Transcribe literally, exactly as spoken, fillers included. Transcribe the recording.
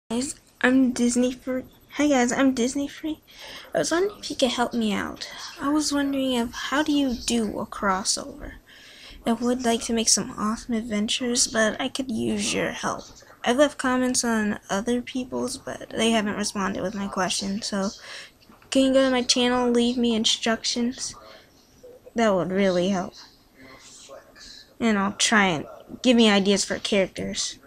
Guys, I'm Disney Free. Hi guys, I'm Disney Free. I was wondering if you could help me out. I was wondering if how do you do a crossover? I would like to make some awesome adventures, but I could use your help. I've left comments on other people's, but they haven't responded with my question. So, can you go to my channel, leave me instructions? That would really help. And I'll try and give me ideas for characters.